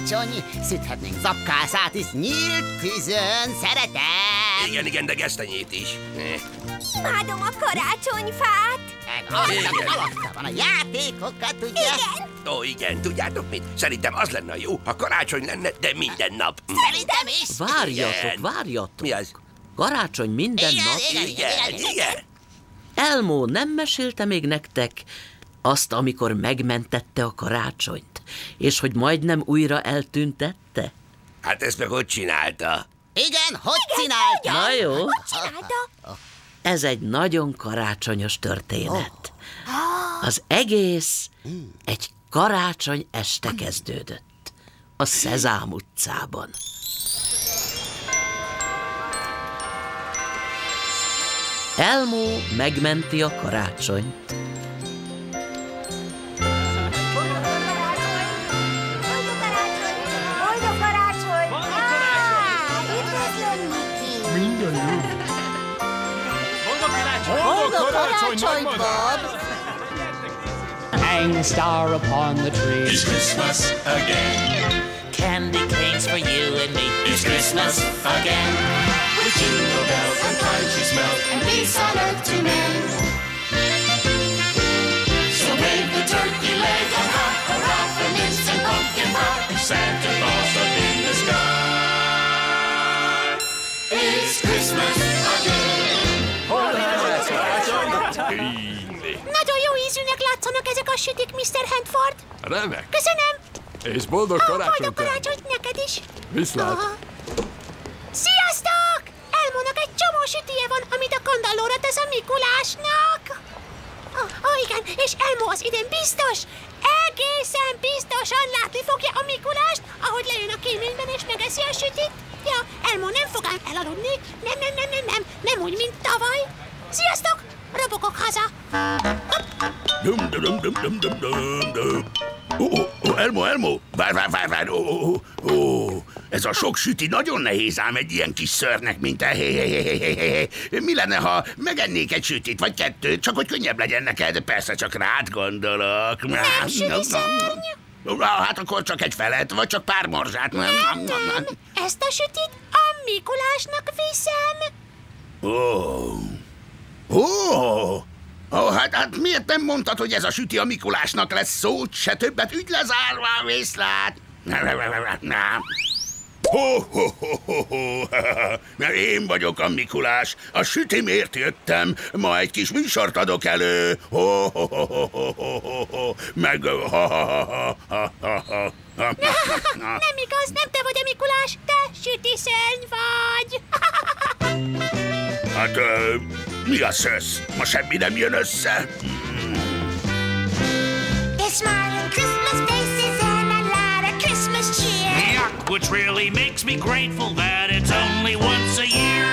karácsony, süthetnénk zapkászát is nyílt tűzön, szeretem. Igen, de gesztenyét is. Imádom a karácsonyfát. Alatta van a játékokat, ugye? Igen. Ó, igen, tudjátok mit? Szerintem az lenne jó, ha karácsony lenne, de minden nap. Szerintem is. Várjatok. Mi az? Karácsony minden nap? Igen. Elmo nem mesélte még nektek azt, amikor megmentette a karácsonyt, és hogy majdnem újra eltüntette? Hát ezt meg hogy csinálta? Igen, hogy csinálta? Na jó, Hogy csinálta? ez egy nagyon karácsonyos történet. Az egész egy karácsony este kezdődött, a Szezám utcában. Elmo megmenti a karácsonyt. Boldog karácsony! Üdvözlöm, Miki! Minden jó. Boldog karácsony, Bob! Hang a star upon the tree. It's Christmas again. Candy canes for you and me. It's Christmas again. With jingle bells and country smells and peace on earth to men. So wave the turkey leg and hop, hurrah for mince and pumpkin pie. Santa Claus up in the sky. It's Christmas again. Nagyon jó ízűnek látszanak ezek a sütik, Mr. Handford. Remek. Köszönöm. És boldog karácsonyt! Boldog karácsonyt neked is. Viszlát! Sziasztok! Elmónak egy csomó sütije van, amit a kandallóra tesz a Mikulásnak. Igen, és Elmo az idén biztos, egészen biztosan látni fogja a Mikulást, ahogy lejön a kéményben és megeszi a sütit. Ja, Elmo nem fog ám elaludni, nem úgy, mint tavaly. Sziasztok! Robogok haza! Elmo, várj, ez a sok süti nagyon nehéz ám egy ilyen kis szörnek, mint te. Mi lenne, ha megennék egy sütit, vagy kettőt, csak hogy könnyebb legyen neked? Persze csak rád gondolok. Nem sütiszörny! Hát akkor csak egy felet, vagy csak pár morzsát. Nem, ezt a sütit a Mikulásnak viszem. Hát miért nem mondtad, hogy ez a süti a Mikulásnak lesz szót, se többet, ügy lezárva, viszlát? Én vagyok a Mikulás, a sütimért jöttem, ma egy kis műsort adok elő. Meg Nem igaz, nem te vagy a Mikulás, te sütiszörny vagy. Hát, mi a szösz? Ma semmi nem jön össze? There's smiling Christmas faces and a lot of Christmas cheer. Yuck, which really makes me grateful that it's only once a year.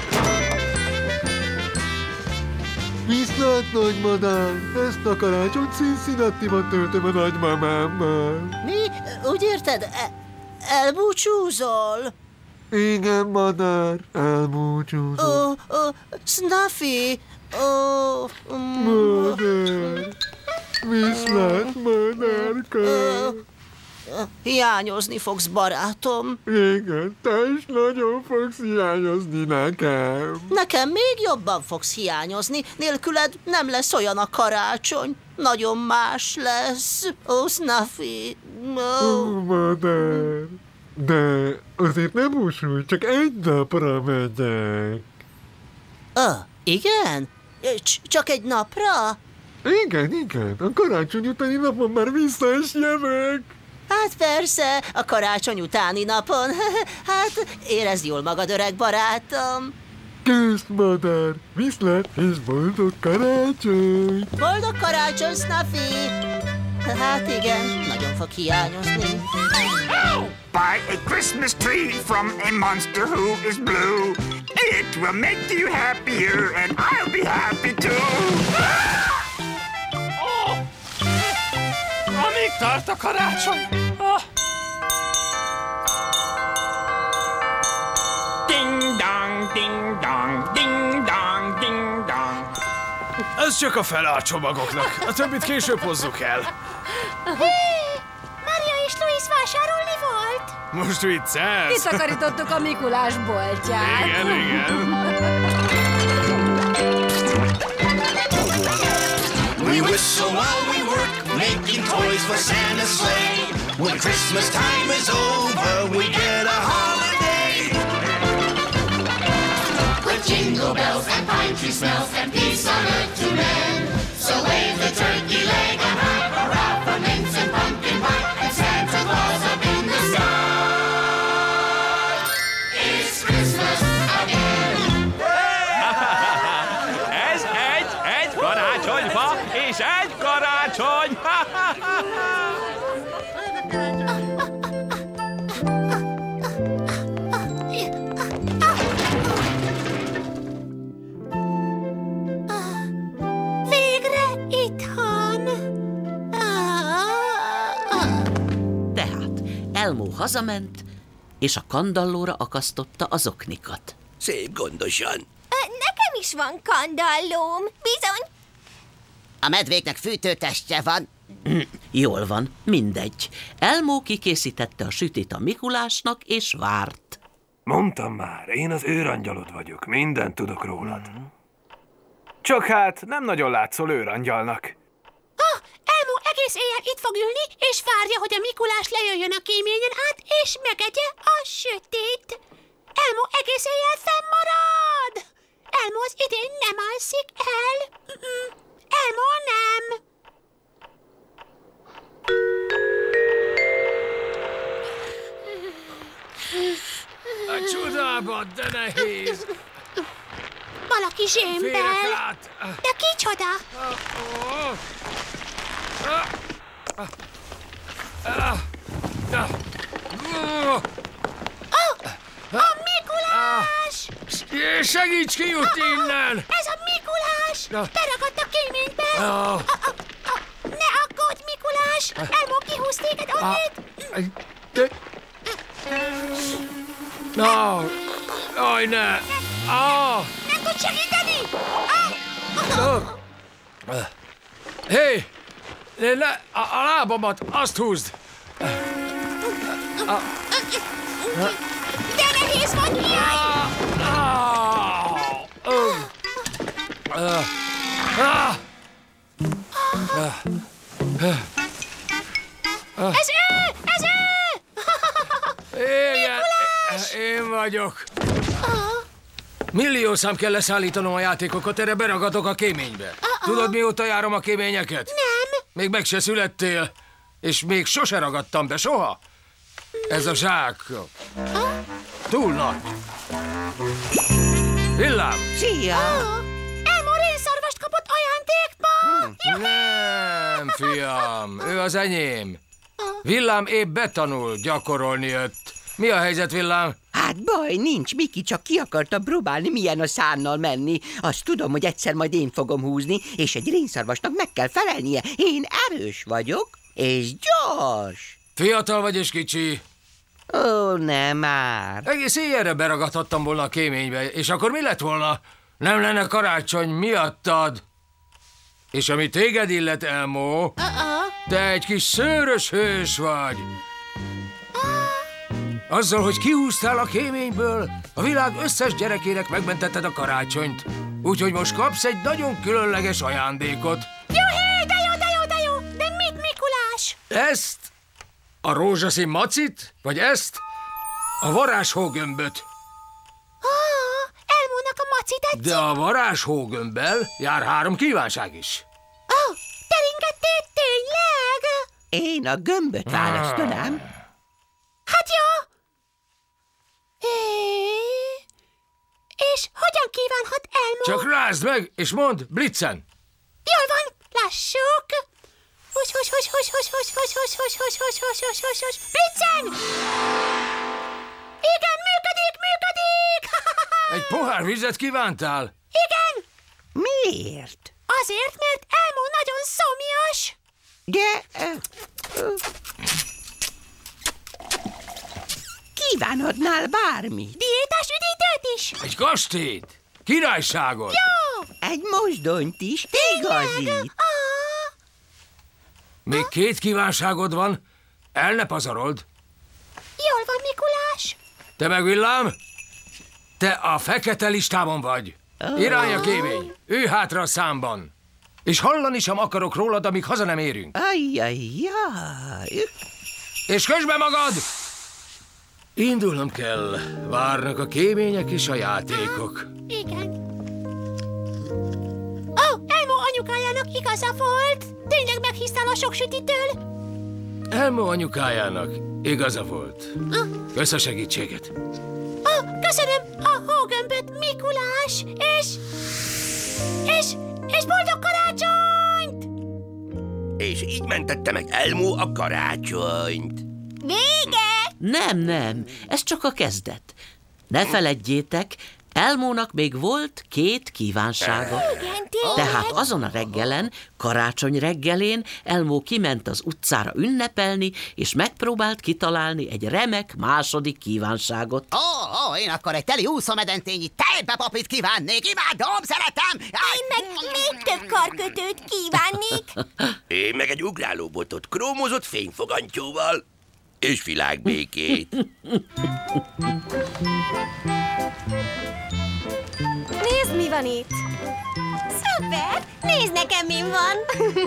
Viszlát, nagymadám! Ezt a karácsonyt Cincinnatiban töltöm a nagymamámmal. Mi? Úgy érted? Elbúcsúzol? Igen, madár, elbúcsúzom. Snuffy! Madár! Viszlát, madárka! Hiányozni fogsz, barátom. Igen, te is nagyon fogsz hiányozni nekem. Nekem még jobban fogsz hiányozni. Nélküled nem lesz olyan a karácsony. Nagyon más lesz. Snuffy! Madár! De azért nem búsulj, csak egy napra megyek. Igen? Csak egy napra? Igen, a karácsony utáni napon már vissza is jövök. Hát persze, a karácsony utáni napon. Hát érezd jól magad, öreg barátom. Kész, madár, viszlát és boldog karácsony! Boldog karácsony, Snuffy! Hát igen, nagyon fog hiányozni. Buy a Christmas tree from a monster who is blue. It will make you happier and I'll be happy too. Amíg tart a karácsony? Ding dong, ding dong, ding dong, ding dong. Ez csak a fele a csomagoknak. A többit később hozzuk el. Hé! Mária és Louis vásárolni volt? Most viccelsz? Kitakarítottuk a Mikulás boltját. Igen, igen. We whistle while we work, making toys for Santa's sleigh. When Christmas time is over, we get a holiday. With jingle bells and pine tree smells and peace on earth to men. So wave the turkey leg and hurrah, hurrah for mince and pumpkin pie and Santa Claus up in the sky. It's Christmas again. Ez egy karácsonyfa és egy karácsony. Végre itthon. Tehát Elmo hazament, és a kandallóra akasztotta az oknikat. Szép gondosan. Nekem is van kandallóm, bizony. A medvéknek fűtőtestje van. Jól van, mindegy. Elmo kikészítette a sütit a Mikulásnak, és várt. Mondtam már, én az őrangyalod vagyok, mindent tudok rólad. Csak hát nem nagyon látszol őrangyalnak. Elmo egész éjjel itt fog ülni, és várja, hogy a Mikulás lejöjjön a kéményen át, és megegye a sütét. Elmo egész éjjel fennmarad. Elmo az idén nem alszik el. Elmo nem. A csodában, de nehéz. Valaki zsémbel. De kicsoda? A Mikulás! Segíts kijutni innen! Ez a Mikulás! Beragadt a kéménybe! Ne aggódj, Mikulás! Elmo kihúz téged onnét! Aj, ne! Nem tud segíteni! Hé! A lábamat, azt húzd! De nehéz vagy, jaj! Ez ő! Ez ő! Igen, én vagyok. Millió szám kell leszállítanom a játékokat, erre beragadok a kéménybe. Tudod, mióta járom a kéményeket? Nem. Még meg se születtél, és még sose ragadtam be, soha. Ez a zsák túl nagy. Villám! Szia! Elmo rénszarvast kapott ajándékba! Nem, fiam, ő az enyém. Villám épp betanul, gyakorolni jött. Mi a helyzet, Villám? Hát baj, nincs, Miki csak ki akarta próbálni, milyen a szánnal menni. Azt tudom, hogy egyszer majd én fogom húzni, és egy rénszarvasnak meg kell felelnie. Én erős vagyok, és gyors. Fiatal vagy és kicsi. Ó, nem már. Egész éjjelre beragadhattam volna a kéménybe, és akkor mi lett volna? Nem lenne karácsony miattad. És ami téged illet, Elmo, te egy kis szőrös hős vagy. Azzal, hogy kihúztál a kéményből, a világ összes gyerekének megmentetted a karácsonyt. Úgyhogy most kapsz egy nagyon különleges ajándékot. Juhé, de jó, de jó, de jó! De mit, Mikulás? Ezt? A rózsaszín macit? Vagy ezt? A varázshógömböt. Elmónak a maci tetszik? De a varázshógömbbel jár 3 kívánság is. Teringettél tényleg? Én a gömböt választanám. Hát jó. És hogyan kívánhat Elmo? Csak rázd meg, és mondd, blitzen! Jól van, lássuk! Blitzen! Igen, működik! Egy pohár vizet kívántál? Igen! Miért? Azért, mert Elmo nagyon szomjas! De... kívánhatnál bármit. Diétás üdítőt is! Egy kastélyt! Királyságot! Jó! Egy mosdonyt is, igazit. Még 2 kívánságod van, el ne pazarold. Jól van, Mikulás. Te meg Villám? Te a fekete listában vagy. Irány a kémény, ülj hátra a számban. És hallani sem akarok rólad, amíg haza nem érünk. Ajjajjaj. És közd be magad! Indulnom kell. Várnak a kémények és a játékok. Igen. Elmo anyukájának igaza volt. Tényleg meghisztál a sok sütitől? Elmo anyukájának igaza volt. Kösz a segítséget. Köszönöm a hógömböt, Mikulás, és boldog karácsonyt! És így mentette meg Elmo a karácsonyt. Vége! Nem, ez csak a kezdet. Ne feledjétek, Elmónak még volt 2 kívánsága. Igen, tényleg. Tehát azon a reggelen, karácsony reggelén Elmó kiment az utcára ünnepelni, és megpróbált kitalálni egy remek második kívánságot. Én akkor egy teli úszómedentényi tejbepapit kívánnék, imádom, szeretem! Én meg még több karkötőt kívánnék. Én meg egy ugrálóbotot krómozott fényfogantyúval. És világbékét. Nézd, mi van itt! Szuper! Nézd nekem, mi van!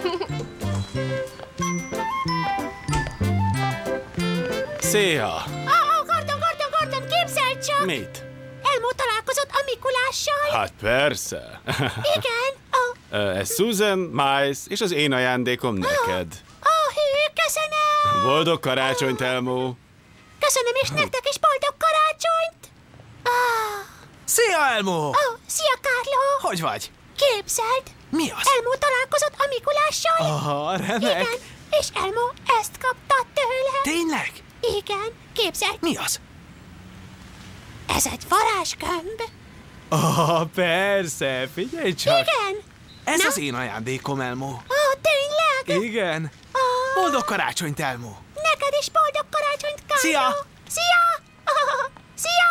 Szia! Gordon, képzeld csak! Mit? Elmo találkozott a Mikulással. Hát persze. Igen. Ez Susan, Miles és az én ajándékom neked. Hű, köszönöm! Boldog karácsonyt, Elmo! Köszönöm, és nektek is boldog karácsonyt! Szia, Elmo! Szia, Carlo! Hogy vagy? Képzeld! Mi az? Elmo találkozott a Mikulással. Aha, remek! Igen, és Elmo ezt kapta tőle. Tényleg? Igen, képzeld! Mi az? Ez egy varázsgömb. Persze, figyelj csak! Igen! Ez az én ajándékom, Elmo. Tényleg? Igen. Boldog karácsonyt, Elmo. Neked is boldog karácsonyt, Carlo. Szia! Szia! Szia!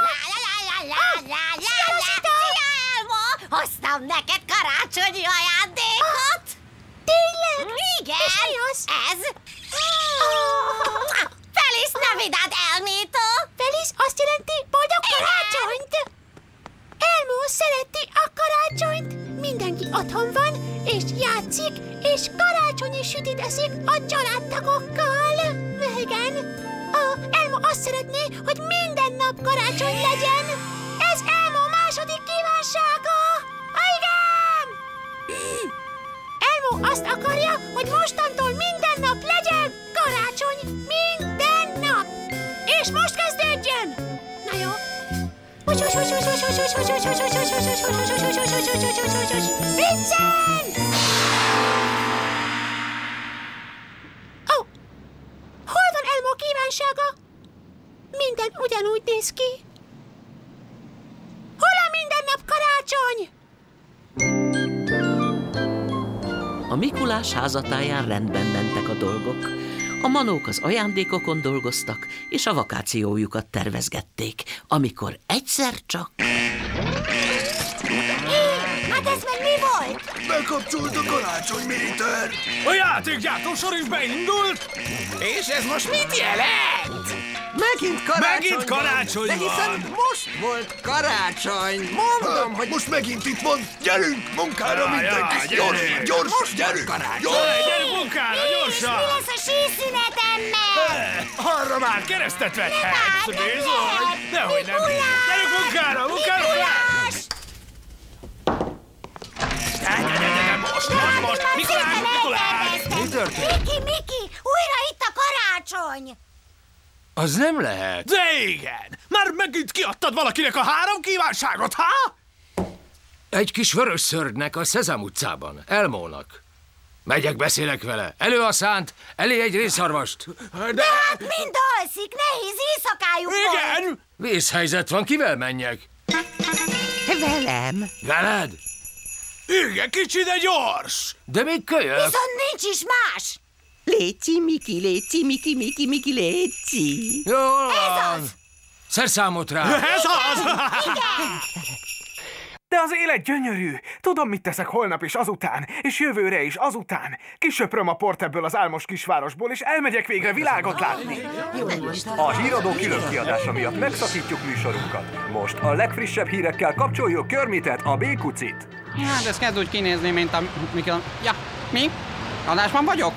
Szia, Elmo! Hoztam neked karácsonyi ajándékot. Tényleg? Igen. És mi az? Ez. Feliz Navidad, Elmito. Feliz azt jelenti boldog karácsonyt. Elmo szereti a karácsonyt. Mindenki otthon van, és játszik, és karácsonyi sütit eszik a családtagokkal. Igen. Elmo azt szeretné, hogy minden nap karácsony legyen. Ez Elmo második kívánsága. Igen! Elmo azt akarja, hogy mostantól minden nap legyen karácsony. Minden nap. És most kezdődjön. Na jó. Vincent! Hol van Elmo kívánsága? Minden ugyanúgy néz ki. Hol a minden nap karácsony? A Mikulás házatáján rendben mentek a dolgok. A manók az ajándékokon dolgoztak, és a vakációjukat tervezgették, amikor egyszer csak... Hát ez meg mi volt? Bekapcsolt a karácsonymérítőr. A játékgyártósor is beindult! És ez most mit jelent? Megint karácsony De van! hiszen most volt karácsony. Mondom, hogy... Most megint itt van. Gyerünk munkára mindenki. Gyors, gyerünk. Gyerünk munkára, gyorsan! Mi lesz a síszünetemmel? Arra már keresztet vethetsz, bizony! Dehogy nem! Gyerünk munkára! Most! Mikulás! Mi történt? Miki, újra itt a karácsony! Az nem lehet. De igen! Már megint kiadtad valakinek a 3 kívánságot, ha? Egy kis vörös szörnynek a Szezám utcában, Elmónak. Megyek, beszélek vele. Elő a szánt, elé egy rézszarvast. De hát mind alszik, nehéz éjszakájuk volt. Igen! Vészhelyzet van, kivel menjek? Velem. Veled? Igen, kicsi, de gyors! De még kölyök. Viszont nincs is más. Léci, Miki, léci. Jól Ez van. az. Szerszámot rá. Ez az! Igen. De az élet gyönyörű. Tudom, mit teszek holnap és azután, és jövőre is azután. Kisöpröm a port ebből az álmos kisvárosból, és elmegyek végre világot látni. A híradó külön kiadása miatt megszakítjuk műsorunkat. Most a legfrissebb hírekkel kapcsoljuk Kermitet, a békucit. Hát ez kezd úgy kinézni, mint a... Ja, mi? Adásban vagyok?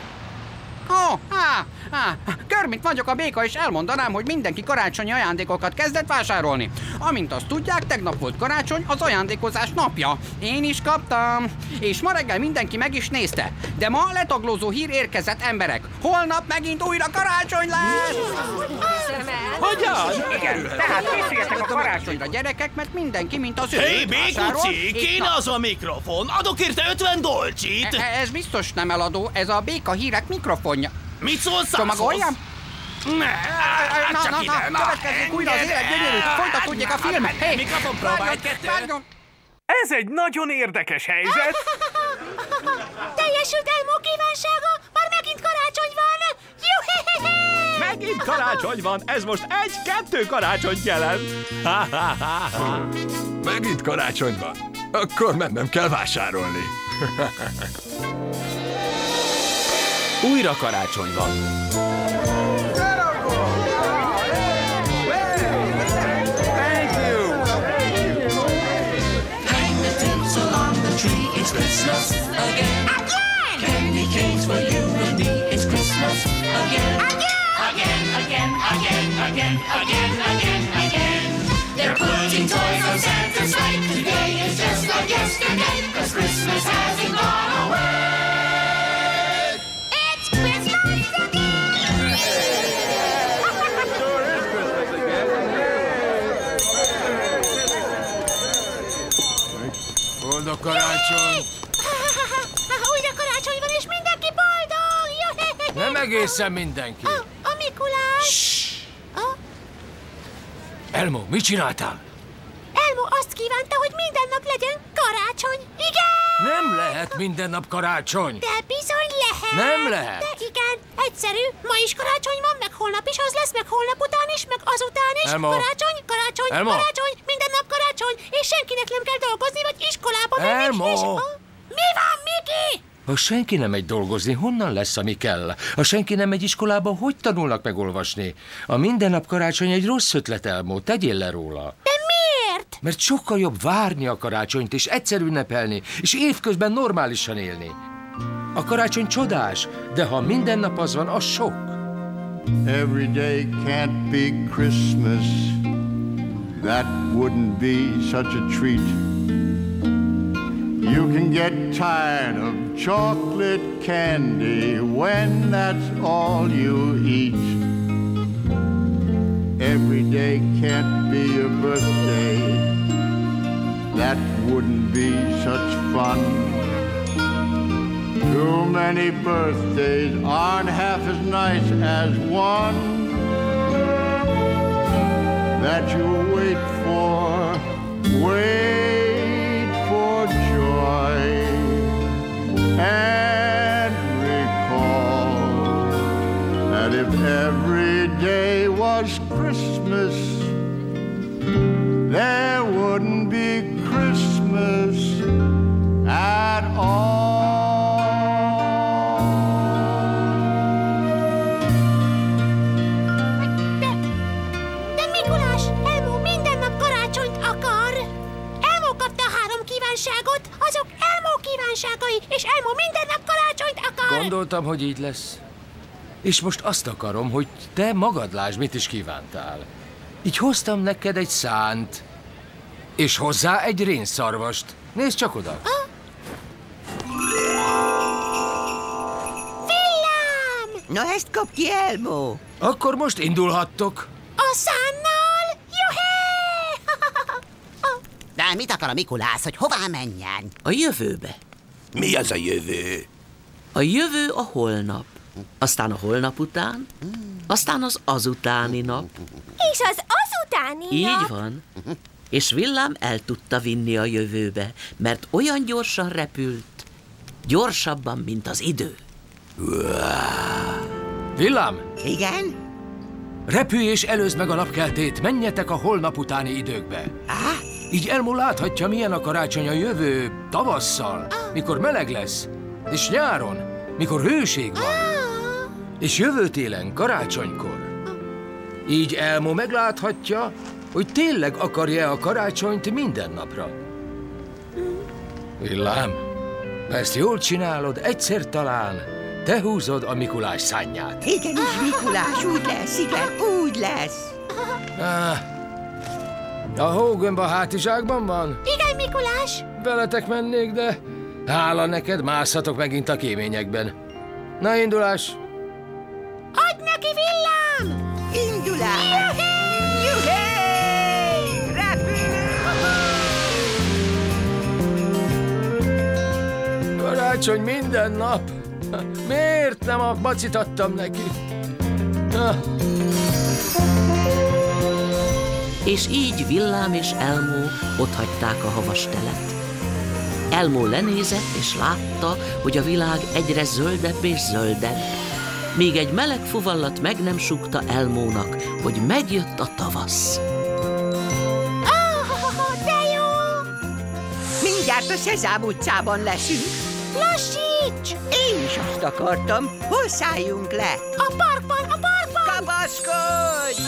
Kermit vagyok a béka, és elmondanám, hogy mindenki karácsonyi ajándékokat kezdett vásárolni. Amint azt tudják, tegnap volt karácsony, az ajándékozás napja. Én is kaptam. És ma reggel mindenki meg is nézte. De ma letaglózó hír érkezett, emberek. Holnap megint újra karácsony lesz! Hogyan? Igen, tehát készüljetek a karácsonyra, gyerekek, mert mindenki, mint az ő. Hé, békuci, kéne az a mikrofon. Adok érte 50 dolcsit. Ez biztos nem eladó, ez a béka hírek mikrofonja. Mit szólsz? Csomagoljam? Következzünk újra az élet gyönyörű, folytatódjék a filmet. Hé, mikrofon próbálj, Ez egy nagyon érdekes helyzet. Teljesült Elmo kívánsága, már megint karácsony van. Juhéhéhé! Megint karácsony van, ez most 1-2 karácsonyt jelent. Megint karácsony van. Akkor mennem kell vásárolni. Újra karácsony van. It's Christmas again. Again! Candy canes for you and me. It's Christmas again. Again! Again! They're putting toys on Santa's sleigh. Today is just like yesterday, 'cause Christmas hasn't gone away. It's Christmas again! Sure is Christmas again. Boldog karácsony! Újra karácsony van, és mindenki boldog! Nem egészen mindenki. A Mikulás! Elmo, mit csináltál? Elmo azt kívánta, hogy minden nap legyen karácsony. Igen! Nem lehet minden nap karácsony. De bizony lehet. Nem lehet. De igen, egyszerű. Ma is karácsony van, meg holnap is az lesz, meg holnap után is, meg azután is. Elmo. Karácsony, Elmo. karácsony, minden nap karácsony, és senkinek nem kell dolgozni, vagy iskolába menni. Elmo. Mi van, Miki? Ha senki nem megy dolgozni, honnan lesz, ami kell? Ha senki nem megy iskolába, hogy tanulnak megolvasni? A mindennap karácsony egy rossz ötlet, Elmo, tegyél le róla. De miért? Mert sokkal jobb várni a karácsonyt, és egyszer ünnepelni, és évközben normálisan élni. A karácsony csodás, de ha minden nap az van, az sok. Every day can't be Christmas. That wouldn't be such a treat. You can get tired of chocolate candy when that's all you eat. Every day can't be your birthday. That wouldn't be such fun. Too many birthdays aren't half as nice as one that you wait for joy and recall that if every day was Christmas, there wouldn't be Christmas at all. De Mikulás, Elmo minden nap karácsonyt akar. Elmo kapta 3 kívánságot, azok Elmo kívánságai, és Elmo minden nap karácsonyt akar. Gondoltam, hogy így lesz. És most azt akarom, hogy te magad lásd, mit is kívántál. Így hoztam neked egy szánt, és hozzá egy rénszarvast. Nézd csak oda. Villám! Na ezt kap ki, Elmo! Akkor most indulhattok. A szánnal? Juhé! De mit akar a Mikulás, hogy hová menjen? A jövőbe. Mi az a jövő? A jövő a holnap. Aztán a holnap után, aztán az azutáni nap. És az azutáni nap? Így van. És Villám el tudta vinni a jövőbe, mert olyan gyorsan repült, gyorsabban, mint az idő. Villám! Igen? Repülj és előzd meg a napkeltét, menjetek a holnap utáni időkbe. Így Elmo láthatja, milyen a karácsony a jövő tavasszal, mikor meleg lesz, és nyáron, mikor hőség van, és jövő télen, karácsonykor. Így Elmo megláthatja, hogy tényleg akarja a karácsonyt minden napra. Villám, ezt jól csinálod, egyszer talán te húzod a Mikulás szánját. Igenis, Mikulás, úgy lesz, igen, úgy lesz. A hógömb a hátizsákban van? Igen, Mikulás. Veletek mennék, de hála neked, mászhatok megint a kéményekben. Na, indulás! Adj neki, Villám! Indulás! Juhé! Karácsony minden nap? Miért nem a bacit adtam neki? És így Villám és Elmo otthagyták a havas telet. Elmo lenézett, és látta, hogy a világ egyre zöldebb és zöldebb, míg egy meleg fuvallat meg nem súgta Elmónak, hogy megjött a tavasz. De jó! Mindjárt a Szezám utcában leszünk. Lassíts! Én is azt akartam. Hol szálljunk le? A parkban, a parkban! Kapaszkodj!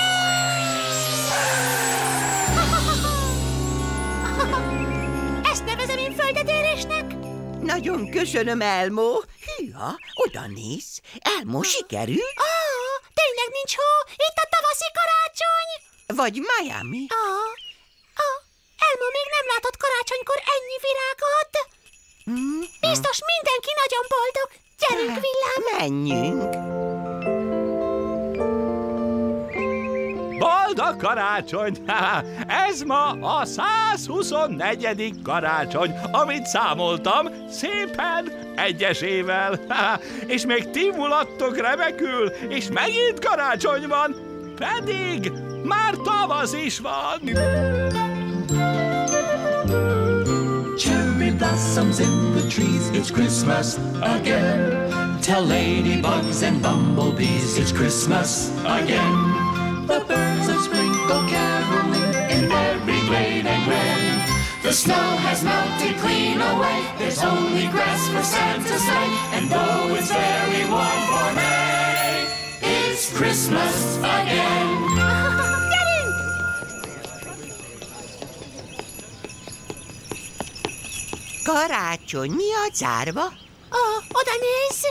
Ezt nevezem én földetérésnek? Nagyon köszönöm, Elmo. Hűha, oda néz. Elmo, sikerült? Tényleg nincs hó? Itt a tavaszi karácsony? Vagy Miami? Elmo még nem látott karácsonykor ennyi virágot. Biztos mindenki nagyon boldog. Gyerünk, Villám! Menjünk! Boldog karácsony! Ez ma a 124. karácsony, amit számoltam szépen egyesével. És még ti mulattok remekül, és megint karácsony van, pedig már tavasz is van. Cherry blossoms in the trees, it's Christmas again. Tell ladybugs and bumblebees it's Christmas again. The birds of spring go caroling in every glade and glen. The snow has melted clean away, there's only grass for Santa's sleigh. And though it's very warm for May, it's Christmas again. Karácsony, mi a zárva? Oda nézz!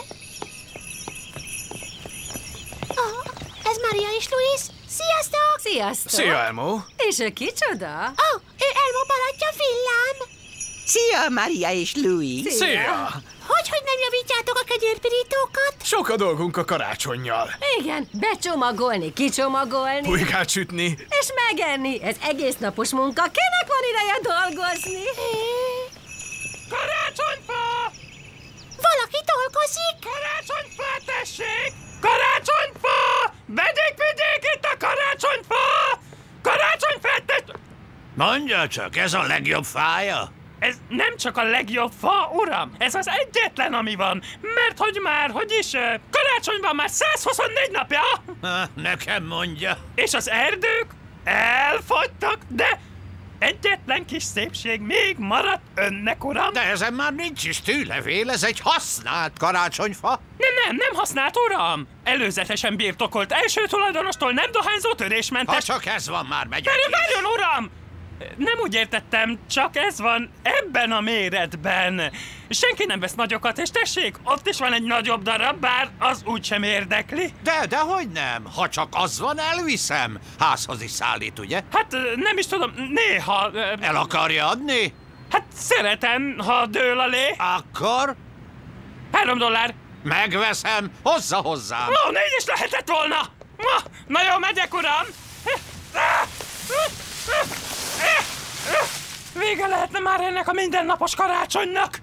Ez Maria és Luis. Sziasztok! Sziasztok! Szia, Elmo! És ő kicsoda? Ő Elmo barátja, Villám. Szia, Maria és Luis! Szia! Hogy nem javítjátok a kegyérpirítókat? Sok a dolgunk a karácsonnyal. Igen, becsomagolni, kicsomagolni. Pulykát sütni. És megenni. Ez egész napos munka. Kinek van ideje dolgozni? Karácsonyfa! Valaki dolgozik? Karácsonyfa, tessék! Karácsonyfa! Vedék itt a karácsonyfa! Karácsonyfa, tessék! Mondja csak, ez a legjobb fája? Ez nem csak a legjobb fa, uram! Ez az egyetlen, ami van! Mert karácsony van már 124 napja! Nekem mondja. És az erdők elfogytak, de egyetlen kis szépség még maradt önnek, uram! De ezen már nincs is tűlevél, ez egy használt karácsonyfa. Nem használt, uram! Előzetesen birtokolt, első tulajdonostól nem dohányzó, törésmentes... Ha csak ez van, már megyek. Várjon, uram! Nem úgy értettem, csak ez van ebben a méretben. Senki nem vesz nagyokat, és tessék, ott is van egy nagyobb darab, bár az úgysem érdekli. Dehogy nem. Ha csak az van, elviszem. Házhoz is szállít, ugye? Hát nem is tudom, néha... El akarja adni? Hát szeretem, ha dől a lé. Akkor? $3. Megveszem, hozza hozzám. 4 is lehetett volna. Na jó, megyek, uram. Vége lehetne már ennek a mindennapos karácsonynak!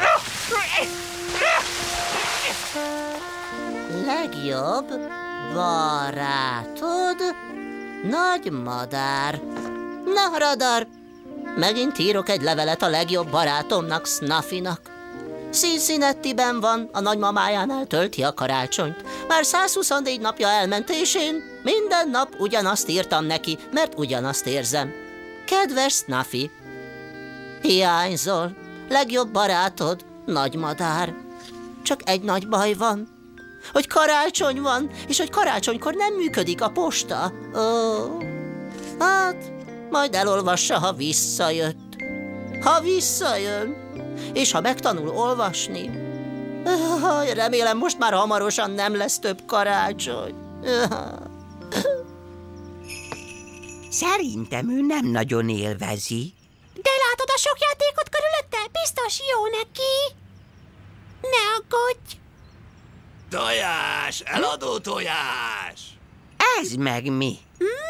Legjobb barátod? Nagy madár. Na, Radar, megint írok egy levelet a legjobb barátomnak, Snuffynak. Cincinnatiben van, a nagymamájánál tölti a karácsonyt. Már 124 napja elment, és én minden nap ugyanazt írtam neki, mert ugyanazt érzem. Kedves Snuffy, hiányzol, legjobb barátod, nagy madár. Csak egy nagy baj van, hogy karácsony van, és hogy karácsonykor nem működik a posta. Hát, majd elolvassa, ha visszajött. Ha visszajön, és ha megtanul olvasni. Remélem, most már hamarosan nem lesz több karácsony. Szerintem ő nem nagyon élvezi. De látod a sok játékot körülötte? Biztos jó neki. Ne aggódj! Tojás! Eladó tojás! Ez meg mi?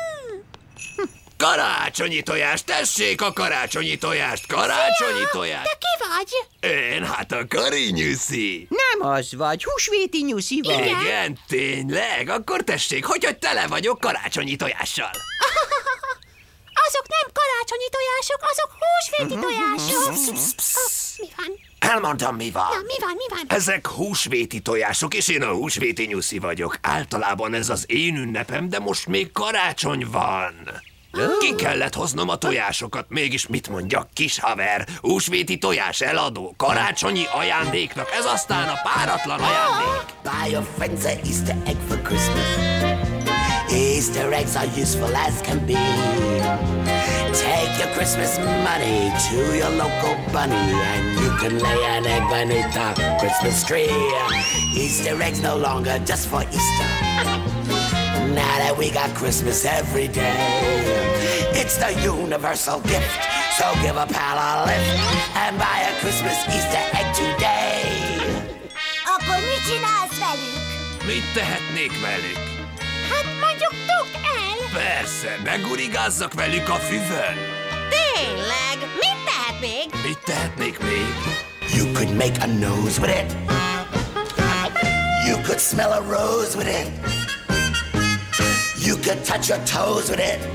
Karácsonyi tojás! Tessék a karácsonyi tojást! Karácsonyi tojás! Te ki vagy? Én, hát a Karinyuszi! Nem az vagy, húsvéti nyuszi vagy. Igen, tényleg? Akkor tessék, hogy tele vagyok karácsonyi tojással. Azok nem karácsonyi tojások, azok húsvéti tojások. Mi van? Elmondtam, mi van. Na, mi van? Ezek húsvéti tojások, és én a húsvéti nyuszi vagyok. Általában ez az én ünnepem, de most még karácsony van. Ki kellett hoznom a tojásokat, mégis mit mondjak, kis haver? Húsvéti tojás eladó, karácsonyi ajándéknak, ez aztán a páratlan ajándék. Buy your friends an Easter egg for Christmas. Easter eggs are useful as can be. Take your Christmas money to your local bunny, and you can lay an egg beneath the Christmas tree. Easter eggs no longer just for Easter. Now that we got Christmas every day, it's the universal gift. So give a pal a lift and buy a Christmas Easter egg today. Akkor mit csinálsz velük? Mit tehetnék velük? Hát mondjuk dugd el! Persze, megurigázzak velük a füvön. Tényleg? Mit tehet még? Mit tehetnék még? You could make a nose with it. You could smell a rose with it. You could touch your toes with it.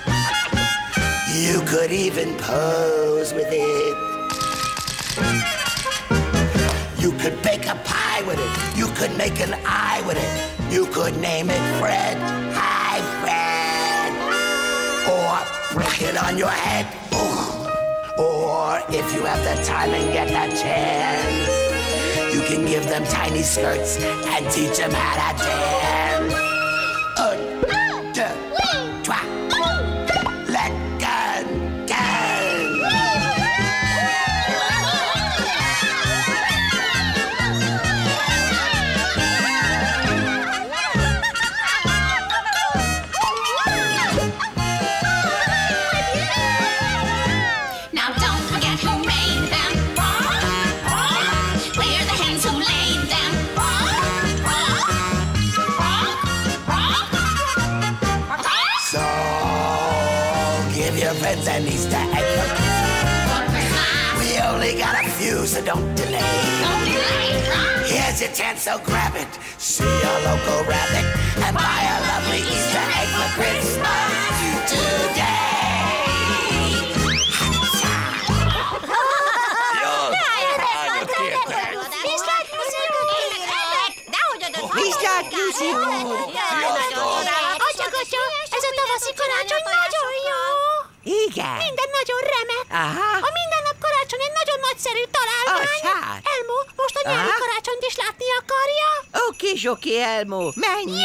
You could even pose with it. You could bake a pie with it. You could make an eye with it. You could name it Fred. Hi, Fred. Or break it on your head. Or if you have the time and get the chance, you can give them tiny skirts and teach them how to dance. Let gun, gun. Now don't forget who made them. We're the hens who laid them. So give your friends an Easter egg for Christmas. We only got a few, so don't delay. Here's your chance, so grab it. See your local rabbit and buy a lovely Easter egg for Christmas today. Viszlát, Nyuszi úr! Atya, ez a tavaszi karácsony nagyon jó! Igen? Minden nagyon remek! Aha. A minden nap karácsony egy nagyon nagyszerű találmány! Hát. Elmo, most a nyári karácsonyt is látni akarja? Oké, Elmo, menjünk!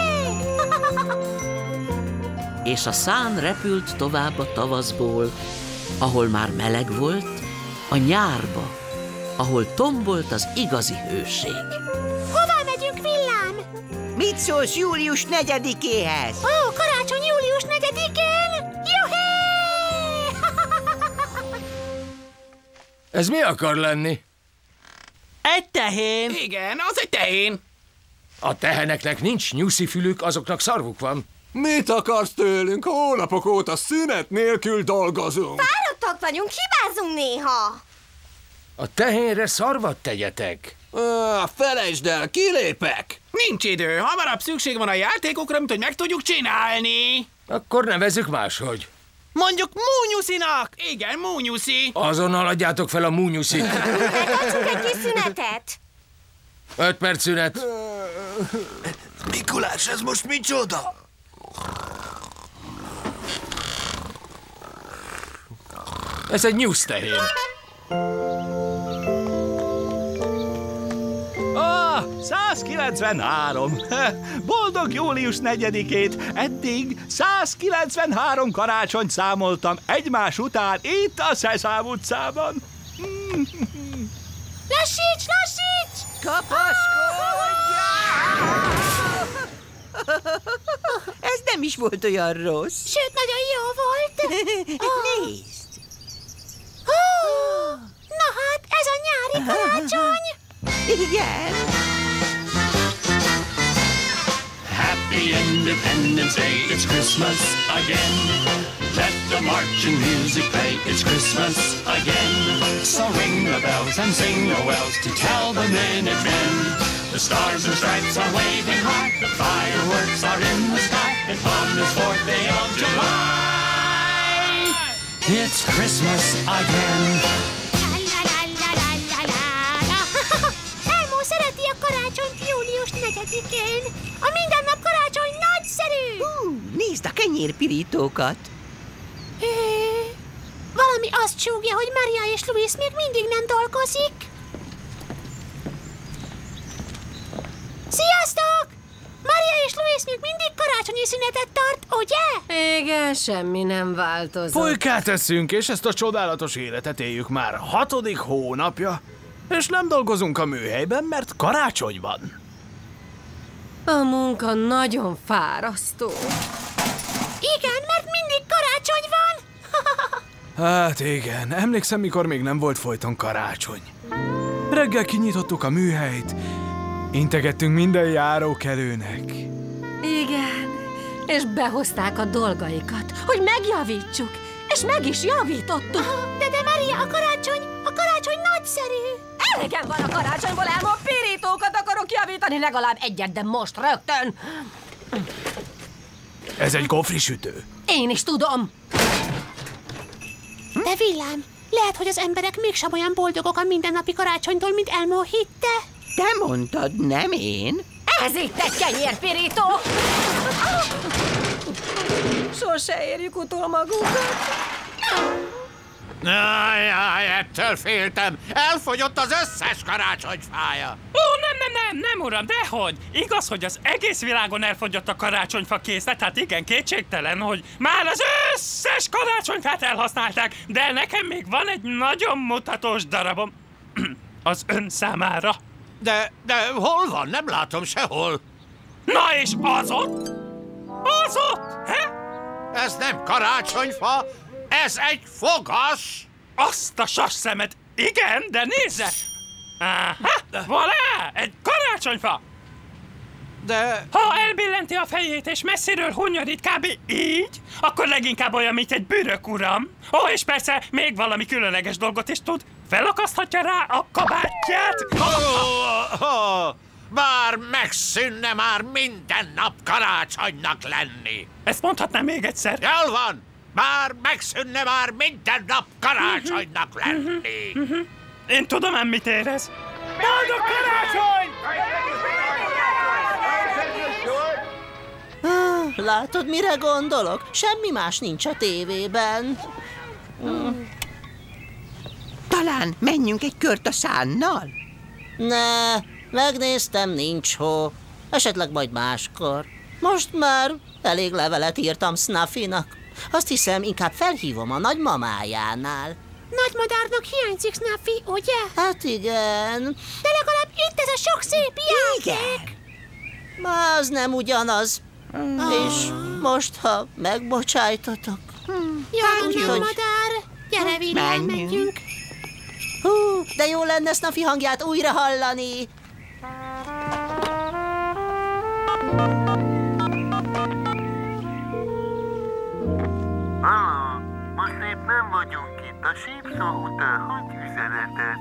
És a szán repült tovább a tavaszból, ahol már meleg volt, a nyárba, ahol tombolt az igazi hőség. Hová megyünk, villám? Mit szólsz július 4-éhez? Ó, karácsony július 4-én? Juhé! Ez mi akar lenni? Egy tehén. Igen, az egy tehén. A teheneknek nincs nyuszifülük, azoknak szarvuk van. Mit akarsz tőlünk? Hónapok óta szünet nélkül dolgozunk. Fáradtak vagyunk, hibázunk néha. A tehénre szarvat tegyetek. Felejtsd el, kilépek. Nincs idő, hamarabb szükség van a játékokra, mint hogy meg tudjuk csinálni. Akkor nevezzük máshogy. Mondjuk Múnyuszinak! Igen, Múnyuszi. Azonnal adjátok fel a múnyuszit. Megtartsunk egy kis szünetet. 5 perc szünet. Mikulás, ez most micsoda? Ez egy nyusztehén. 193. Boldog július 4-ét. Eddig 193 karácsonyt számoltam egymás után itt a Szeszám utcában. Lassíts, lassíts! Kapaszkodjál! Ez nem is volt olyan rossz. Sőt, nagyon jó volt. Nézd! Na hát, ez a nyári karácsony. Igen. Happy Independence Day, it's Christmas again. Let the marching music play, it's Christmas again. So ring the bells and sing Noels to tell the Minutemen. The stars and stripes are waving high, the fireworks are in the sky, and on this 4th day of July, it's Christmas again. Elmo szereti a karácsonyt július 4-én. A mindennap karácsony nagyszerű! Nézd a kenyérpirítókat! Valami azt súgja, hogy Maria és Louis még mindig nem dolgozik. Sziasztok! Maria és Louis még mindig karácsonyi szünetet tart, ugye? Igen, semmi nem változott. Pulykát eszünk, és ezt a csodálatos életet éljük már 6. hónapja. És nem dolgozunk a műhelyben, mert karácsony van. A munka nagyon fárasztó. Igen, mert mindig karácsony van. Hát igen, emlékszem, mikor még nem volt folyton karácsony. Reggel kinyitottuk a műhelyt, integettünk minden járókelőnek. Igen, és behozták a dolgaikat, hogy megjavítsuk, és meg is javítottuk. De Maria, a karácsony nagyszerű. Elegem van a karácsonyból, Elmo, pirítókat akarok javítani, legalább egyet, de most rögtön. Ez egy gofrisütő. Én is tudom. De Villám, lehet, hogy az emberek mégsem olyan boldogok a mindennapi karácsonytól, mint Elmo hitte. Te mondtad, nem én? Ez itt egy kenyérpirító. Sose érjük utol magunkat. Jaj, ettől féltem. Elfogyott az összes karácsonyfája. Ó, nem, uram, dehogy. Igaz, hogy az egész világon elfogyott a karácsonyfa készlet, hát igen, kétségtelen, hogy már az összes karácsonyfát elhasználták, de nekem még van egy nagyon mutatós darabom az ön számára. De hol van? Nem látom sehol. Na és az ott? Az ott, he? Ez nem karácsonyfa, ez egy fogas! Azt a sasszemet! Igen, de nézze! Aha, voilà! Egy karácsonyfa! De... Ha elbillenti a fejét és messziről hunyorít kb. Így, akkor leginkább olyan, mint egy bűrök, uram. Ó, és persze még valami különleges dolgot is tud. Felakaszthatja rá a kabátját. Bár megszűnne már minden nap karácsonynak lenni. Ezt mondhatnám még egyszer. Jól van! Már megszűnne már minden nap karácsonynak lenni. Én tudom ám, mit érez. Boldog karácsony! Látod, mire gondolok? Semmi más nincs a tévében. Talán menjünk egy kört a szánnal? Ne, megnéztem, nincs hó. Esetleg majd máskor. Most már elég levelet írtam Snuffynak. Azt hiszem, inkább felhívom a nagymamájánál. Nagymadárnak hiányzik Snuffy, ugye? Hát igen. De legalább itt ez a sok szép játék. Az nem ugyanaz. És most, ha megbocsájtatok. Jó, nagymadár. Gyere, Villám, menjünk. De jó lenne Snuffy hangját újra hallani. Most épp nem vagyunk itt, a sípszó után hagy üzenetet.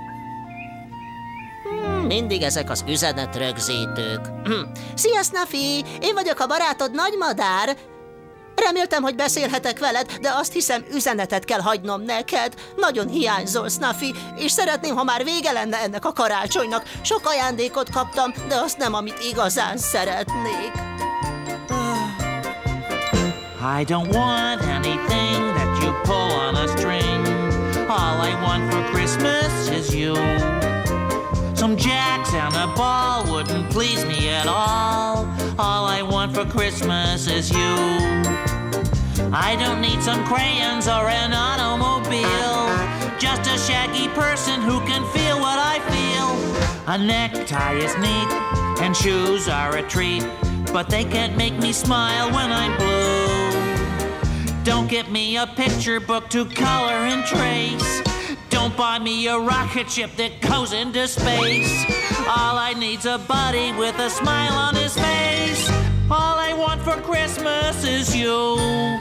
Mindig ezek az üzenetrögzítők. Szia, Snuffy! Én vagyok a barátod, Nagymadár. Reméltem, hogy beszélhetek veled, de azt hiszem, üzenetet kell hagynom neked. Nagyon hiányzol, Snuffy, és szeretném, ha már vége lenne ennek a karácsonynak. Sok ajándékot kaptam, de azt nem, amit igazán szeretnék. I don't want anything that you pull on a string. I want for Christmas is you. Some jacks and a ball wouldn't please me at all. All I want for Christmas is you. I don't need some crayons or an automobile, just a shaggy person who can feel what I feel. A necktie is neat and shoes are a treat, but they can't make me smile when I'm blue. Don't get me a picture book to color and trace. Don't buy me a rocket ship that goes into space. All I need's a buddy with a smile on his face. All I want for Christmas is you.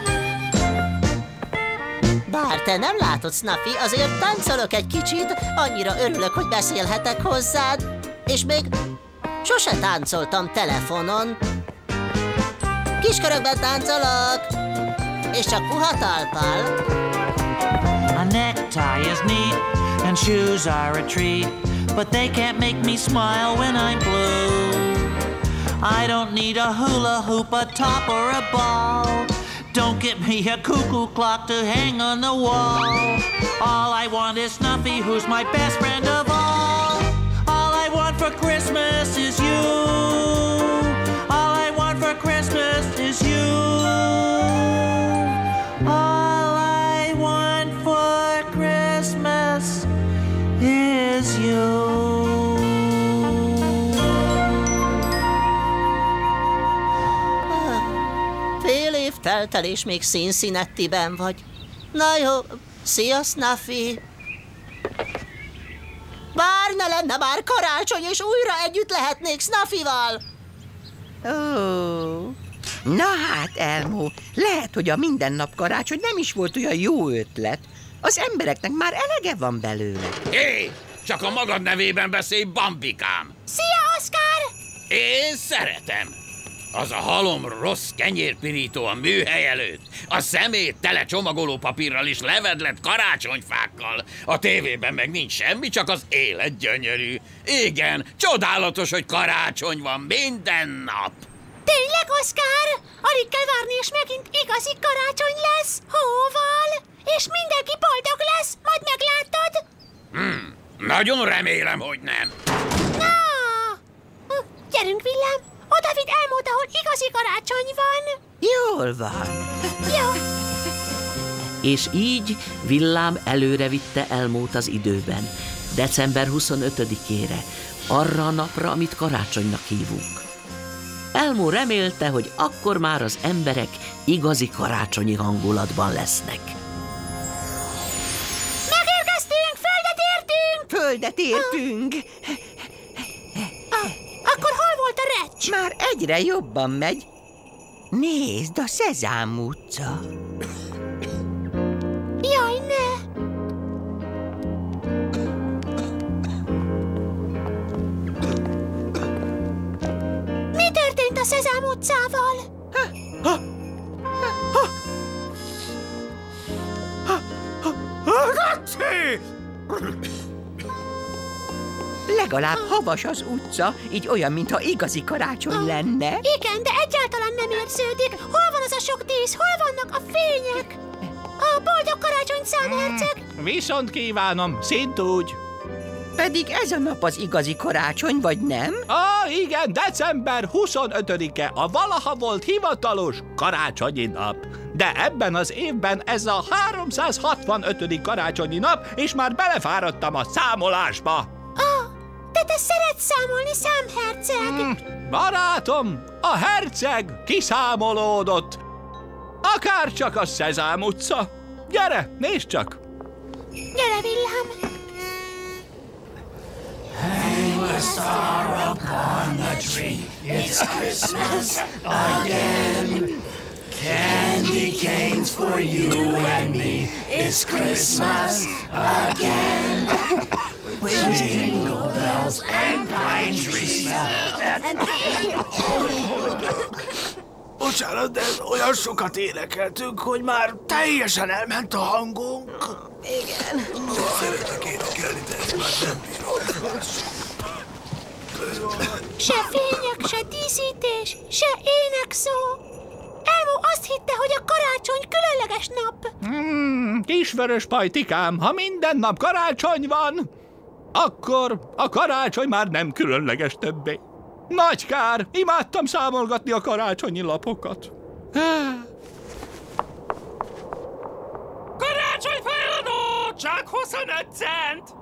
Bár te nem látod, Snuffy, azért táncolok egy kicsit, annyira örülök, hogy beszélhetek hozzád, és még sose táncoltam telefonon. Kiskörökben táncolok, és csak puha talpal. A necktie is neat and shoes are a treat, but they can't make me smile when I'm blue. I don't need a hula hoop, a top or a ball. Don't get me a cuckoo clock to hang on the wall. All I want is Snuffy, who's my best friend of all. All I want for Christmas is you. All I want for Christmas is you. All I want for Christmas is you. Fél év telt el, és még Cincinnatiben vagy. Na jó, szia, Snuffy! Bár ne lenne már karácsony, és újra együtt lehetnék Snuffyval! Ó, na hát, Elmo, lehet, hogy a mindennap karácsony nem is volt olyan jó ötlet. Az embereknek már elege van belőle. Hé, csak a magad nevében beszélj, Bambikám! Szia, Oszkár! Én szeretem! Az a halom rossz kenyérpirító a műhely előtt, a szemét tele csomagolópapírral és levedlet karácsonyfákkal. A tévében meg nincs semmi, csak az élet gyönyörű. Igen, csodálatos, hogy karácsony van minden nap. Tényleg, Oszkár? Alig kell várni, és megint igazi karácsony lesz, hóval, és mindenki boldog lesz, majd meglátod? Nagyon remélem, hogy nem. Na! Gyerünk, Villám! Oda vidd Elmót, ahol igazi karácsony van! Jól van. Jó. És így Villám előre vitte Elmót az időben, december 25-ére, arra a napra, amit karácsonynak hívunk. Elmó remélte, hogy akkor már az emberek igazi karácsonyi hangulatban lesznek. Megérkeztünk! Földet értünk! Földet értünk! Akkor hol volt a recs? Már egyre jobban megy. Nézd, a Szezám utca. Jaj, ne! Mi történt a Szezám utcával? Gacsi! Legalább havas az utca, így olyan, mintha igazi karácsony lenne. Igen, de egyáltalán nem érződik. Hol van az a sok dísz? Hol vannak a fények? A boldog karácsony, számherceg! Viszont kívánom, szint úgy. Pedig ez a nap az igazi karácsony, vagy nem? Igen, december 25-e a valaha volt hivatalos karácsonyi nap. De ebben az évben ez a 365. karácsonyi nap, és már belefáradtam a számolásba. De te szeretsz számolni, számherceg! Barátom, a herceg kiszámolódott. Akárcsak a Szezám utca. Gyere, nézd csak! Gyere, Villám! Hang a star upon the tree, it's Christmas again. Candy canes for you and me, it's Christmas again. With jingle bells and pine tree smell. Bocsánat, de olyan sokat énekeltünk, hogy már teljesen elment a hangunk. Igen. Szeretek énekelni, de ez már nem bírom. Se fények, se díszítés, se énekszó. Elmo azt hitte, hogy a karácsony különleges nap. kisvörös pajtikám, ha minden nap karácsony van, akkor a karácsony már nem különleges többé. Nagy kár, imádtam számolgatni a karácsonyi lapokat. Karácsonyfa eladó! Csak 25 cent!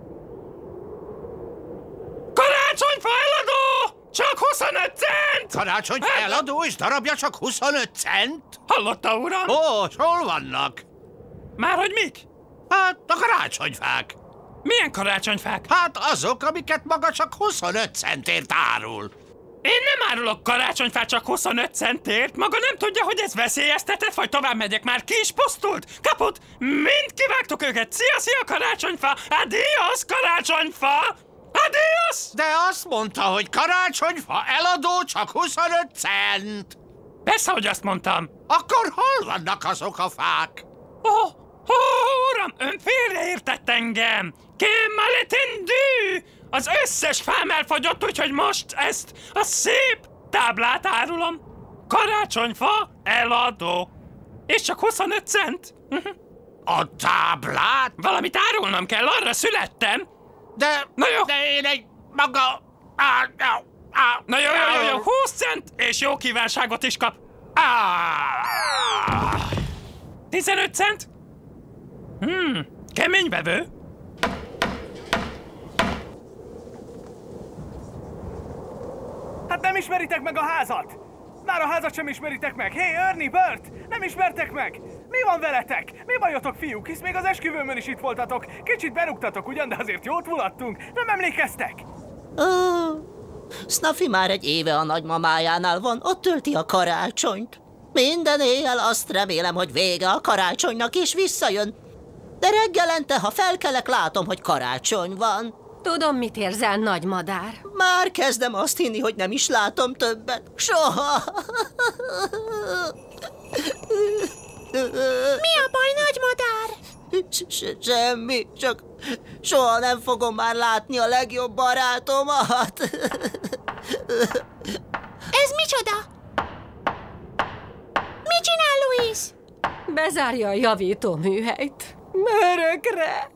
Karácsonyfa eladó! Csak 25 cent! Karácsonyfa eladó és darabja csak 25 cent? Hallotta, uram? Ó, hol vannak? Márhogy mik? Hát a karácsonyfák. Milyen karácsonyfák? Hát azok, amiket maga csak 25 centért árul. Én nem árulok karácsonyfát csak 25 centért. Maga nem tudja, hogy ez veszélyeztetett, vagy tovább megyek, már ki is pusztult? Kaput! Mind kivágtok őket! Szia, karácsonyfa! Adios, karácsonyfa! Adios! De azt mondta, hogy karácsonyfa eladó csak 25 cent. Persze, hogy azt mondtam. Akkor hol vannak azok a fák? Uram, ön félreértett engem! Que malétendu! Az összes fám elfogyott, úgyhogy most ezt a szép táblát árulom. Karácsonyfa eladó. És csak 25 cent. A táblát? Valamit árulnom kell, arra születtem. De... Na jó. De én egy maga... Na jó, 20 cent, és jó kívánságot is kap. 15 cent? Kemény vevő. Hát nem ismeritek meg a házat! Már a házat sem ismeritek meg! Hé, Ernie, Bert! Nem ismertek meg! Mi van veletek? Mi bajotok, fiúk? Hisz még az esküvőmön is itt voltatok. Kicsit berúgtatok ugyan, de azért jót mulattunk. Nem emlékeztek? Snuffy már egy éve a nagymamájánál van, ott tölti a karácsonyt. Minden éjjel azt remélem, hogy vége a karácsonynak és visszajön. De reggelente, ha felkelek, látom, hogy karácsony van. Tudom, mit érzel, nagy madár. Már kezdem azt hinni, hogy nem is látom többet. Soha! Mi a baj, nagy madár? Semmi, csak soha nem fogom már látni a legjobb barátomat. Ez micsoda? Mit csinál Louis? Bezárja a javító műhelyt. Örökre.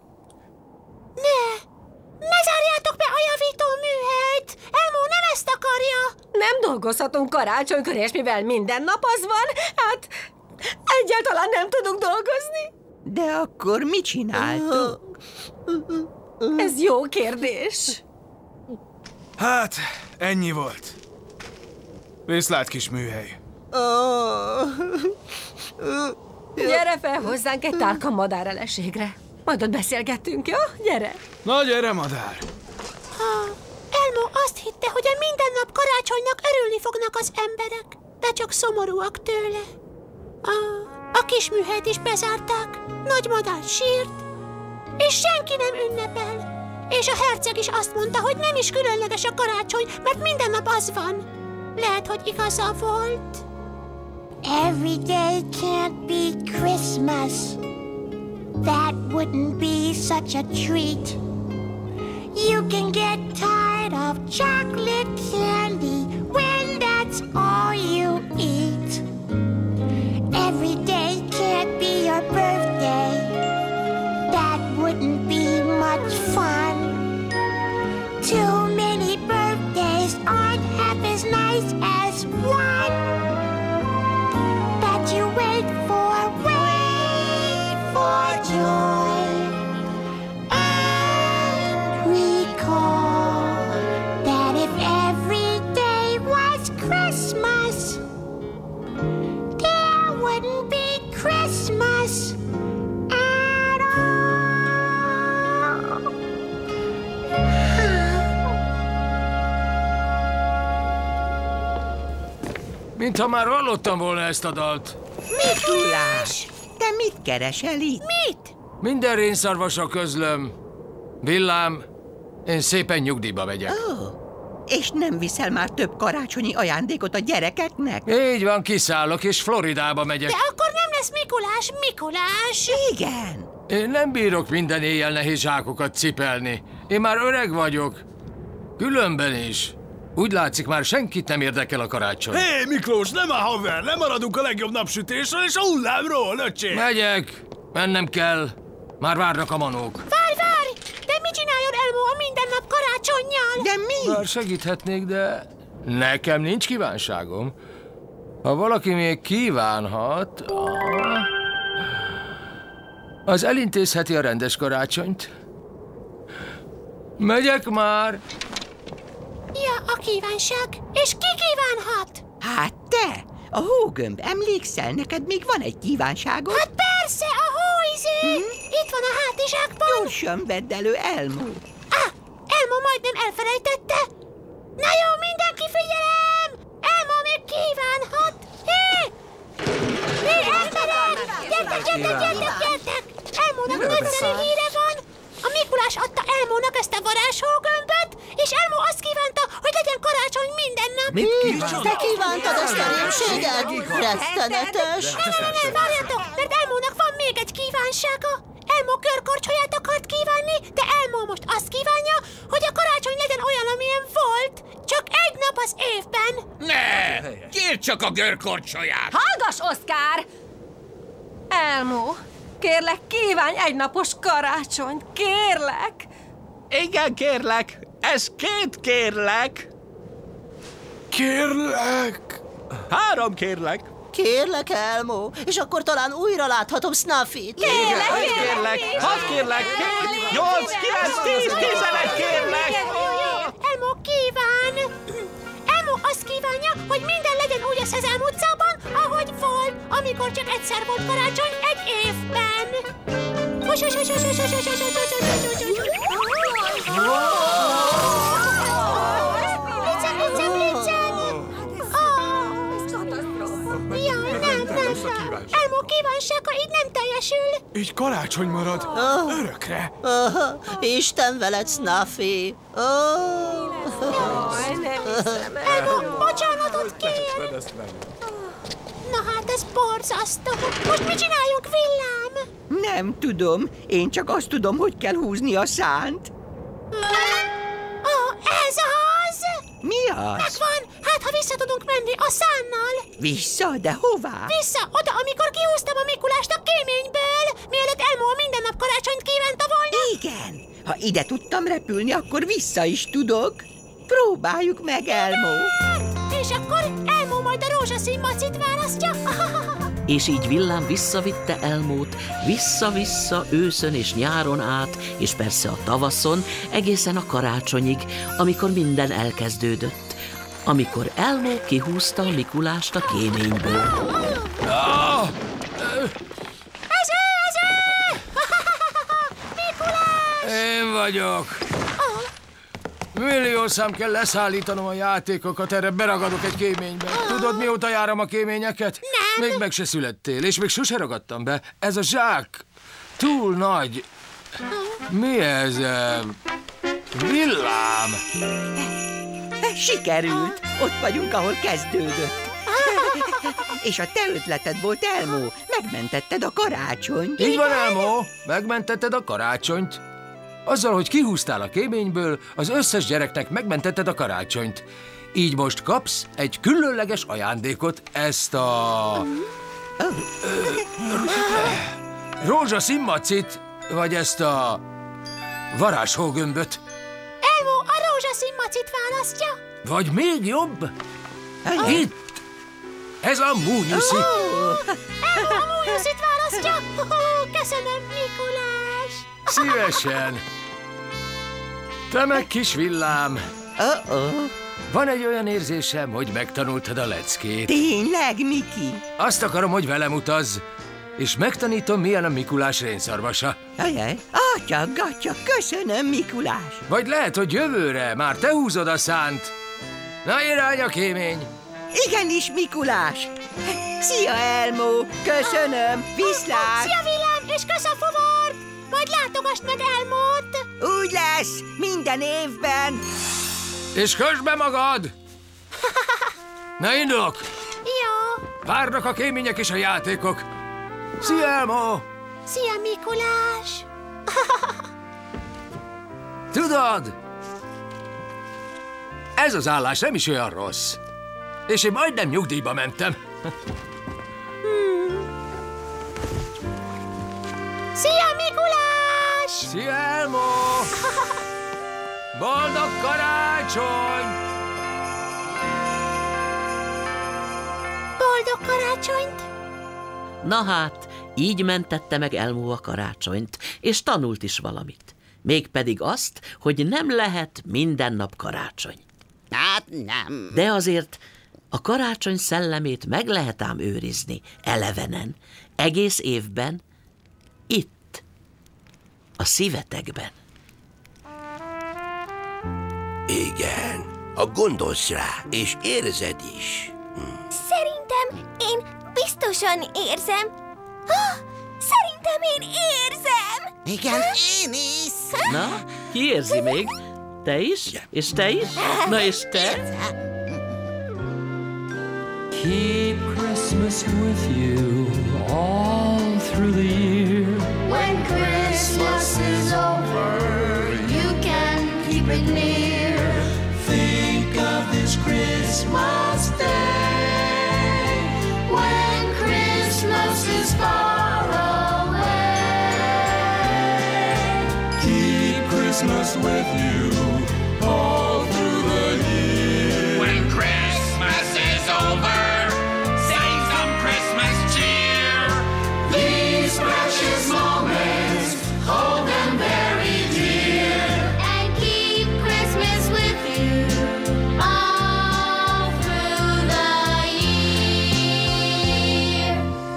Ne zárjátok be a javító műhelyt! Elmo nem ezt akarja! Nem dolgozhatunk karácsonykor, és mivel minden nap az van, hát egyáltalán nem tudunk dolgozni. De akkor mit csináltuk? Ez jó kérdés. Hát, ennyi volt. Viszlát, kis műhely. Gyere fel hozzánk egy tálka madáreleségre. Majd ott beszélgettünk, jó? Gyere! Na, gyere, madár! Elmo azt hitte, hogy a minden nap karácsonynak örülni fognak az emberek, de csak szomorúak tőle. A kis műhelyt is bezárták, nagy madár sírt, és senki nem ünnepel. És a herceg is azt mondta, hogy nem is különleges a karácsony, mert minden nap az van. Lehet, hogy igaza volt. Every day can't be Christmas. That wouldn't be such a treat. You can get tired of chocolate candy when that's all you eat. Every day can't be your birthday. That wouldn't be much fun. Too many birthdays aren't half as nice as one that you wait for joy. And recall that if every day was Christmas, there wouldn't be Christmas at all. Mintha már hallottam volna ezt a dalt. Mikulás! Te mit keresel itt? Mit? Minden rénszarvasra közlöm. Villám, én szépen nyugdíjba megyek. És nem viszel már több karácsonyi ajándékot a gyerekeknek? Így van, kiszállok, és Floridába megyek. De akkor nem lesz Mikulás! Igen. Én nem bírok minden éjjel nehéz zsákokat cipelni. Én már öreg vagyok. Különben is. Úgy látszik, már senkit nem érdekel a karácsony. Hé, Miklós, nem a haver! Lemaradunk a legjobb napsütésről és a hullámról, öcsém! Megyek! Mennem kell. Már várnak a manók. Várj! De mit csináljon Elmo a mindennap karácsonnyal? De mi? Bár segíthetnék, de nekem nincs kívánságom. Ha valaki még kívánhat, az elintézheti a rendes karácsonyt. Megyek már! Ja, a kívánság. És ki kívánhat? Hát te! A hógömb, emlékszel, neked még van egy kívánságod? Hát persze, a hóizé! Itt van a hátizsákban. Gyorsan vedd elő, Elmo. Elmo majdnem elfelejtette. Na jó, mindenki figyelem! Elmo még kívánhat. Hé, emberek! Gyertek! Elmónak nagyszerű híre van. A Mikulás adta Elmónak ezt a varázshógömböt, és Elmo azt kívánta, hogy legyen karácsony minden nap. Mit kívánt? Te kívántad ezt a rémséget? Rettenetes! Nem, várjatok, mert Elmónak van még egy kívánsága. Elmo körkorcsolyát akart kívánni, de Elmo most azt kívánja, hogy a karácsony legyen olyan, amilyen volt, csak egy nap az évben. Ne! Kérd csak a görkorcsolyát! Hallgass, Oszkár! Elmo, kérlek, kívánj egy napos karácsonyt, kérlek! Igen, kérlek. Ez 2 kérlek. Kérlek! 3 kérlek. Kérlek, Elmo, és akkor talán újra láthatom Snuffyt. Kérlek! 5 kérlek. 6 kérlek. 7, 8, 9, 10, 11 kérlek. Elmo kíván. Elmo azt kívánja, hogy minden legyen úgy a Szezám utcában, ahogy volt, amikor csak egyszer volt karácsony egy évben. Elmo kívánsága így nem teljesül. Így karácsony marad. Örökre. Isten veled, Snuffy. Elmo, bocsánatot kér. Na hát ez borzasztó. Most mit csináljunk, Villám? Nem tudom. Én csak azt tudom, hogy kell húzni a szánt. Ez az! Mi az? Megvan! Hát, ha vissza tudunk menni a szánnal. Vissza? De hová? Vissza, oda, amikor kihúztam a Mikulást a kéményből, mielőtt Elmo a mindennap karácsonyt kívánta volna. Igen. Ha ide tudtam repülni, akkor vissza is tudok. Próbáljuk meg, Elmo. És akkor Elmo majd a rózsaszín macit választja. És így Villám visszavitte Elmót, vissza-vissza őszön és nyáron át, és persze a tavaszon, egészen a karácsonyig, amikor minden elkezdődött. Amikor Elmo kihúzta a Mikulást a kéményből. Ez Mikulás! Én vagyok. Millió szám kell leszállítanom a játékokat, erre beragadok egy kéménybe. Tudod, mióta járom a kéményeket? Nem. Még meg se születtél, és még sose ragadtam be. Ez a zsák túl nagy. Mi ez? Villám. Sikerült. Ott vagyunk, ahol kezdődött. És a te ötleted volt, Elmo. Megmentetted a karácsonyt. Így van, Elmo. Megmentetted a karácsonyt. Azzal, hogy kihúztál a kéményből, az összes gyereknek megmentetted a karácsonyt. Így most kapsz egy különleges ajándékot, ezt a... rózsaszín macit, vagy ezt a varázshógömböt. Elmo a rózsaszín macit választja. Vagy még jobb, itt, ez a múnyuszi. Elmo a múnyuszit választja. Köszönöm, Mikulás. Szívesen. Te meg, kis Villám. Van egy olyan érzésem, hogy megtanultad a leckét. Tényleg, Miki? Azt akarom, hogy velem utazz, és megtanítom, milyen a Mikulás rénszarvasa. Ajaj, atya, köszönöm, Mikulás. Vagy lehet, hogy jövőre már te húzod a szánt. Na, irány a kémény. Igenis, Mikulás. Szia, Elmo. Köszönöm. Viszlát. Szia, Villám, és kösz a fuvart. Majd látogass meg Elmót. Úgy lesz, minden évben. És kösd be magad! Na, indulok! Jó. Várnak a kémények és a játékok. Szia, Elmo! Szia, Mikulás. Tudod, ez az állás nem is olyan rossz. És én majdnem nyugdíjba mentem. Szia, Mikulás! Szia, Elmo! Boldog karácsony! Boldog karácsonyt! Na hát, így mentette meg Elmo a karácsonyt, és tanult is valamit. Mégpedig azt, hogy nem lehet minden nap karácsony. Hát nem. De azért a karácsony szellemét meg lehet ám őrizni elevenen, egész évben, itt, a szívetekben. Igen, ha gondolsz rá, és érzed is. Szerintem én biztosan érzem. Szerintem én érzem. Igen, én is. Na, ki érzi még? Te is? És te is? Na és te? Keep Christmas with you all through the year. When Christmas is over, you can keep it near. Think of this Christmas day, when Christmas is far away. Keep Christmas with you all through the year. When Christmas is over, sing some Christmas cheer. These precious moments, hold them very dear. And keep Christmas with you all through the year.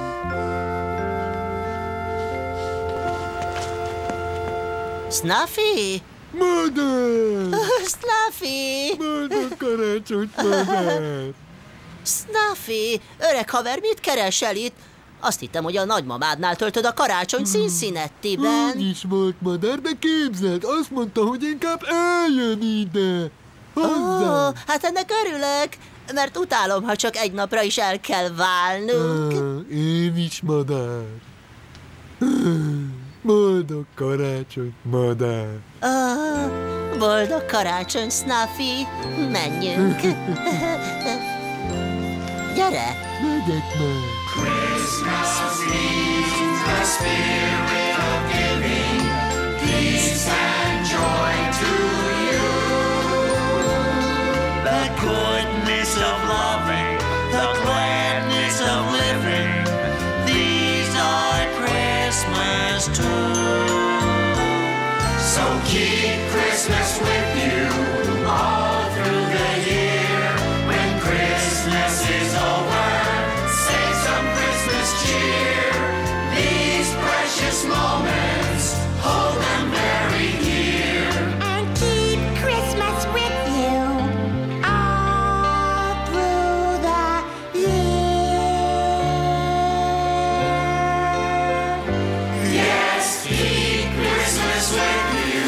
Snuffy? Madár! Snuffy! Boldog karácsonyt, madár! Snuffy, öreg haver, mit keresel itt? Azt hittem, hogy a nagymamádnál töltöd a karácsony Cincinnati-ben. Úgy is volt, madár, de képzeld, azt mondta, hogy inkább eljön ide. Hozzá! Ó, hát ennek örülök, mert utálom, ha csak egy napra is el kell válnunk. Én is, madár. Boldog karácsonyt, madár. Boldog karácsony, Snuffy. Menjünk. Gyere! Megyek már. Christmas means the spirit of giving, peace and joy to you. The goodness of loving, the gladness of living, these are Christmas too. So keep Christmas with you all through the year. When Christmas is over, say some Christmas cheer. These precious moments, hold them very dear. And keep Christmas with you all through the year. Yes, keep Christmas with you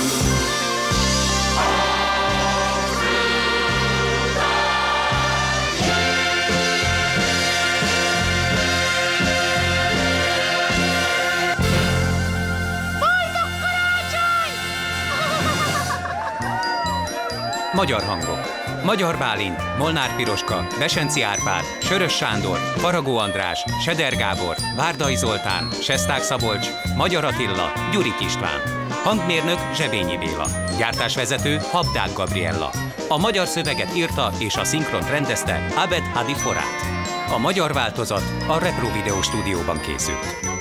all through the Magyar hangok. Magyar Bálint, Molnár Piroska, Besenci Árpád, Sörös Sándor, Faragó András, Seder Gábor, Várdai Zoltán, Sesták Szabolcs, Magyar Attila, Gyurik István. Hangmérnök Zsebényi Béla. Gyártásvezető Habdák Gabriella. A magyar szöveget írta és a szinkront rendezte Abed Hadi Forát. A magyar változat a Repro Video stúdióban készült.